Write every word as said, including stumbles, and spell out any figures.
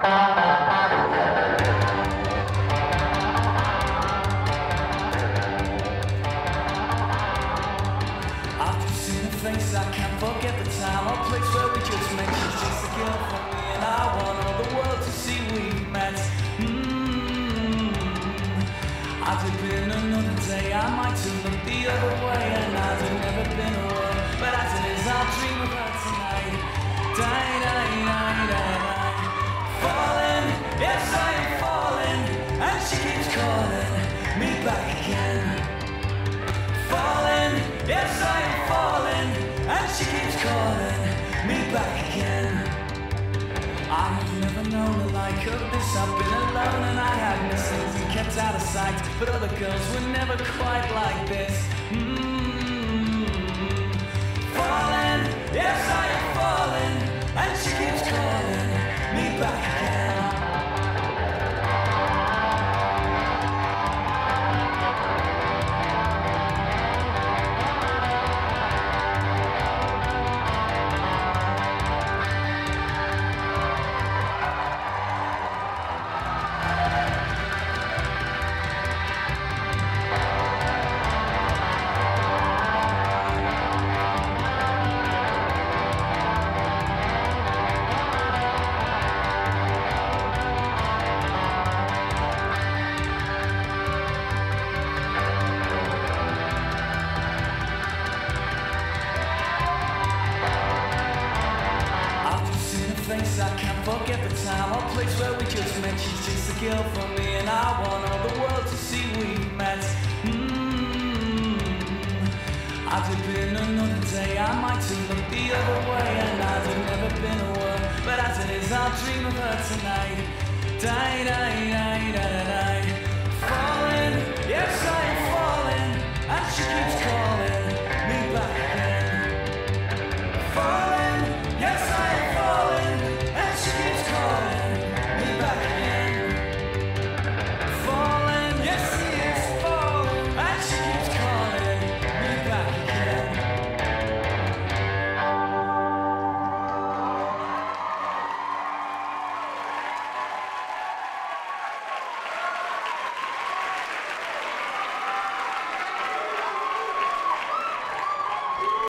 Face, I can't forget the time or place where we just met. She's just a girl for me, and I want all the world to see we met. Mm-hmm. I'd have been another day, I might have looked the other way, and I'd have never been away. But as it is, I'll dream of her tonight. Die, die, die, die, die. Falling, yes I am falling, and she keeps calling me back again. Falling, yes I am falling, and she keeps calling me back again. I have never known the like of this. I've been alone and I had missed things and kept out of sight, but other girls were never quite like this. Mm-hmm. Falling, yes I am falling, and she keeps calling me back again. I can't forget the time or place where we just met. She's just a girl for me, and I want all the world to see we met. Mm-hmm. I'd have been another day, I might have looked the other way, and I'd have never been away. But as it is, I'll dream of her tonight. Die, die, die, die, die.